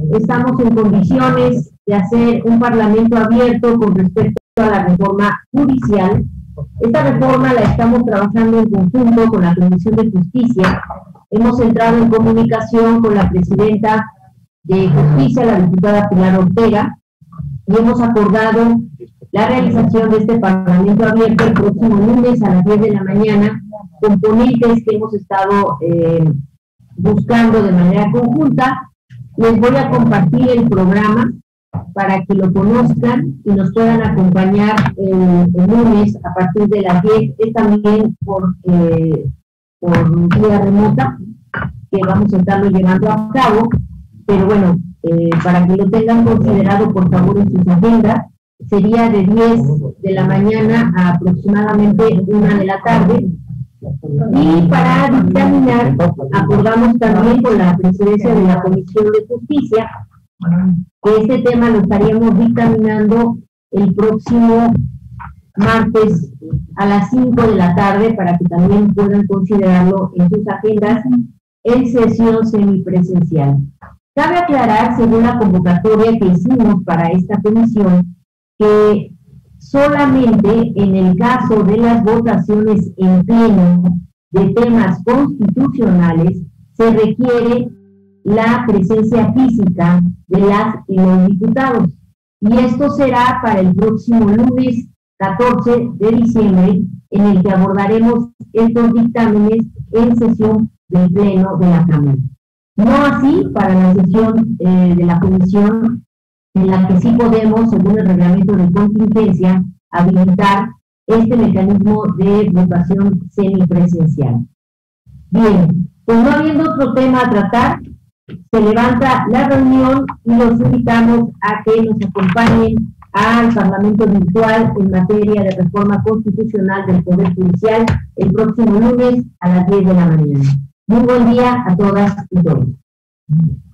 estamos en condiciones de hacer un parlamento abierto con respecto a la reforma judicial. Esta reforma la estamos trabajando en conjunto con la Comisión de Justicia. Hemos entrado en comunicación con la presidenta de Justicia, la diputada Pilar Ortega, y hemos acordado la realización de este parlamento abierto el próximo lunes a las 10 de la mañana, con ponentes que hemos estado buscando de manera conjunta. Les voy a compartir el programa para que lo conozcan y nos puedan acompañar el lunes a partir de las 10, es también por vía remota, que vamos a estarlo llevando a cabo, pero bueno, para que lo tengan considerado por favor en sus agendas, sería de 10 de la mañana a aproximadamente 1 de la tarde. Y para dictaminar, acordamos también con la presidencia de la Comisión de Justicia que este tema lo estaríamos dictaminando el próximo martes a las 5 de la tarde para que también puedan considerarlo en sus agendas en sesión semipresencial. Cabe aclarar, según la convocatoria que hicimos para esta comisión, que solamente en el caso de las votaciones en pleno de temas constitucionales se requiere la presencia física de las y los diputados. Y esto será para el próximo lunes 14 de diciembre, en el que abordaremos estos dictámenes en sesión del pleno de la Cámara. No así para la sesión de la comisión, en la que sí podemos, según el reglamento de contingencia, habilitar este mecanismo de votación semipresencial. Bien, pues no habiendo otro tema a tratar, se levanta la reunión y los invitamos a que nos acompañen al Parlamento Virtual en materia de reforma constitucional del Poder Judicial el próximo lunes a las 10 de la mañana. Muy buen día a todas y todos.